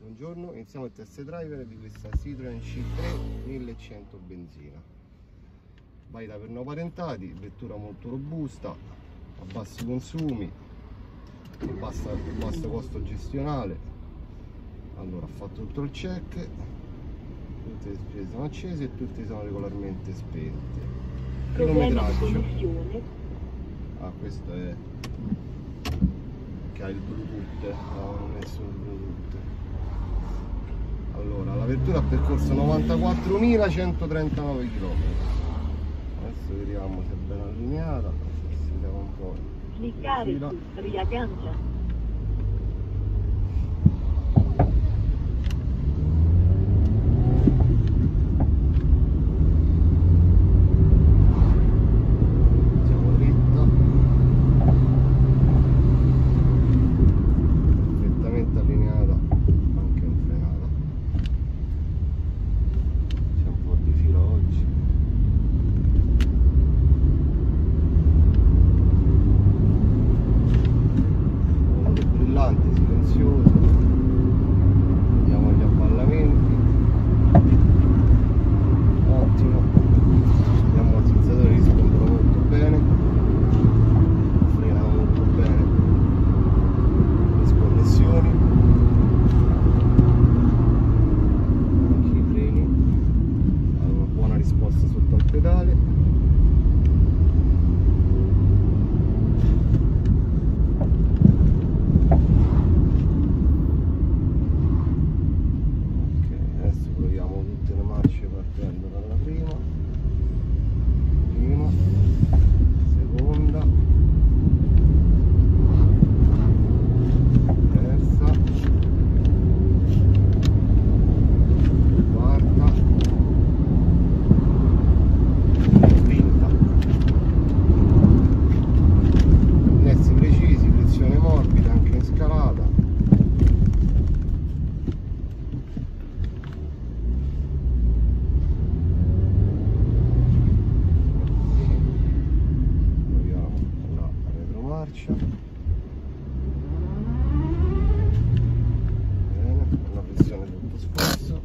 Buongiorno, iniziamo il test driver di questa Citroen C3 1100 benzina. Valida per no patentati, vettura molto robusta, a bassi consumi, basso costo gestionale. Allora, ho fatto tutto il check, tutte le spese sono accese e tutte sono regolarmente spente. Chilometraggio. Questo è che ha il Bluetooth, ho messo il Bluetooth. Allora, la vettura ha percorso 94.139 km. Adesso vediamo se è ben allineata, forse si leva un po'. Cliccare su riaggancia. Vediamo gli avvallamenti, ottimo, gli ammortizzatori rispondono molto bene, frenano molto bene, le sconnessioni, anche i freni hanno una buona risposta sotto al pedale. Partendo dalla prima, seconda, terza, quarta, quinta. Nessi precisi, frizione morbida anche in scalata. Bene, una pressione tutto spasso,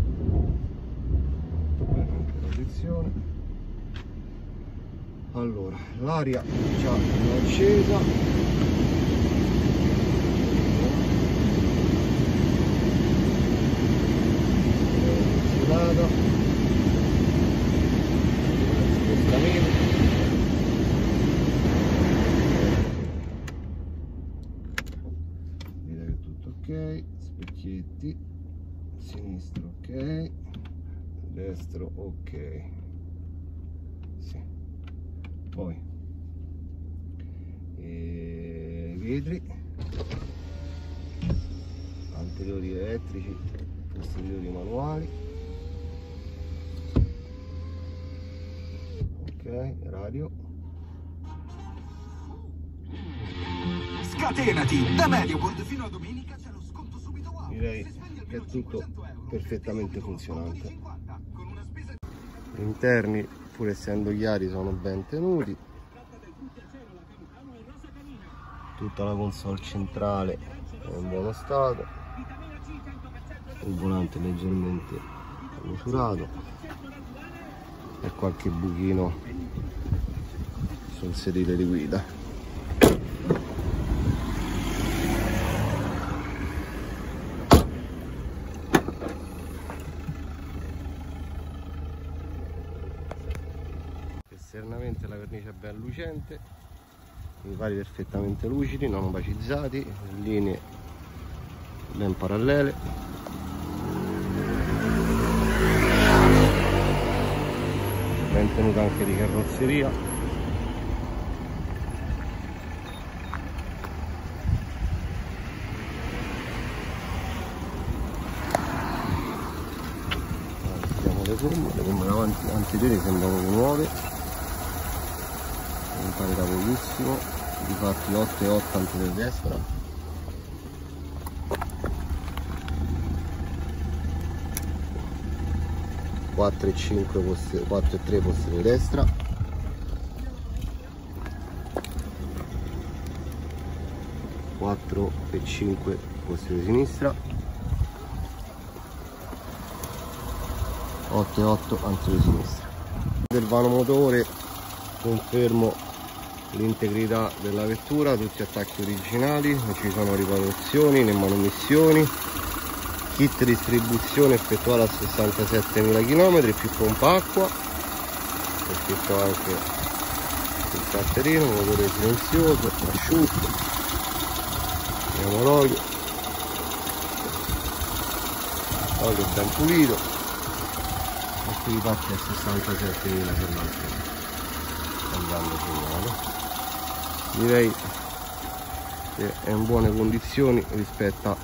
molto bene anche la frizione. Allora, l'aria già è accesa, sudata, spostamento. Ok, specchietti, sinistro ok, destro ok, sì. Poi vetri anteriori elettrici, posteriori manuali, ok, radio. Scatenati! Da Mediaport fino a domenica c'è lo sconto subito wow. Direi che è tutto perfettamente funzionante. Gli interni, pur essendo chiari, sono ben tenuti. Tutta la console centrale è in buono stato. Il volante leggermente misurato e qualche buchino sul sedile di guida. Esternamente la vernice è ben lucente, i vari perfettamente lucidi, non opacizzati, linee ben parallele. Ben tenuta anche di carrozzeria. Vediamo le gomme davanti anteriori sembrano nuove. Non pare da pochissimo, difatti 8,8 anche per destra, 4,5 4,3 posteriore destra, 4,5 posteriore sinistra, 8,8 anteriore sinistra. Del vano motore confermo l'integrità della vettura, tutti attacchi originali, non ci sono riparazioni né manomissioni. Kit distribuzione effettuata a 67.000 km più pompa acqua, ho scritto anche il carterino, motore silenzioso, asciutto, vediamo l'olio ben pulito, e qui parte a 67.000 km andando segnale. Direi che è in buone condizioni, rispetta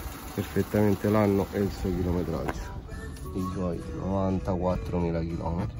perfettamente l'anno e il suo chilometraggio. I suoi 94.000 km.